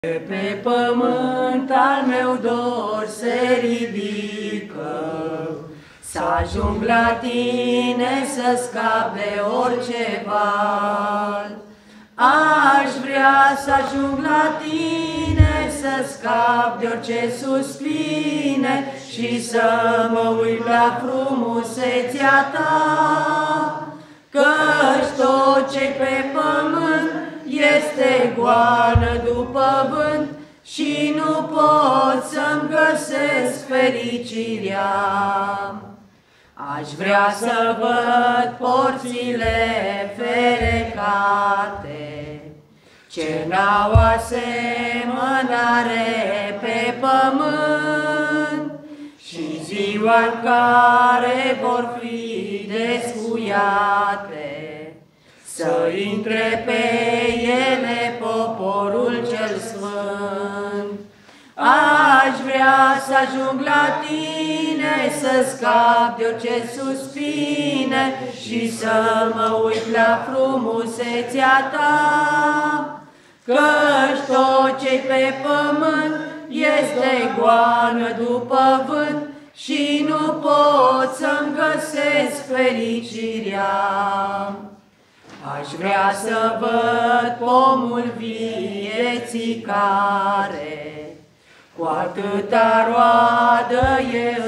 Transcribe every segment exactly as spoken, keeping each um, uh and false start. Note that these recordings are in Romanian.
Pe pământ al meu dor se ridică, să ajung la tine, să scap de orice val. Aș vrea să ajung la tine, să scap de orice suspine și să mă uit la frumusețea ta, căci tot ce pe pământ este goană după vânt și nu pot să-mi găsesc fericirea. Aș vrea să văd porțile ferecate, ce n-au asemănare pe pământ, și ziua în care vor fi descuiate, să intre pe ele poporul cel sfânt. Aș vrea să ajung la tine, să scap de orice suspine și să mă uit la frumusețea ta, căci tot ce-i pe pământ este goană după vânt și nu pot să-mi găsesc fericirea. Aș vrea să văd pomul vieții care cu atâta roadă e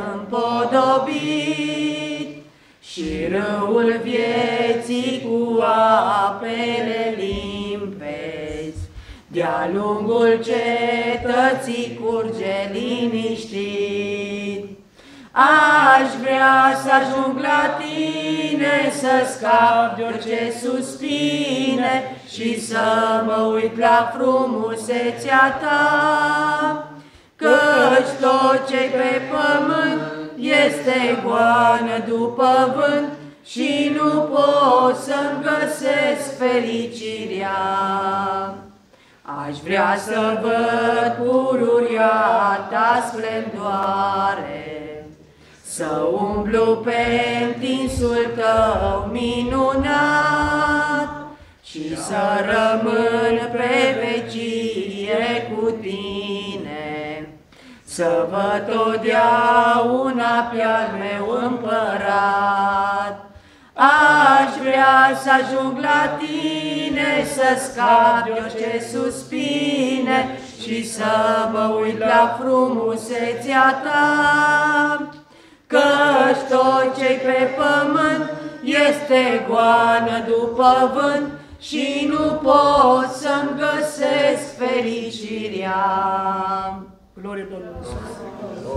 împodobit, și râul vieții cu apele limpezi de-a lungul cetății curge liniștit. Aș vrea să ajung la tine, să scap de orice suspine și să mă uit la frumusețea ta, căci tot ce pe pământ este goană după vânt și nu pot să-mi găsesc fericirea. Aș vrea să văd pururia ta splendoare, să umblu pe întinsul tău minunat și să rămân pe vecie cu tine, să văd totdeauna pe-al meu împărat. Aș vrea să ajung la tine, să scap de orice suspine și să mă uit la frumusețea ta, căci tot ce-i pe pământ este goană după vânt și nu pot să-mi găsesc fericirea. Glorie Domnului Iisus!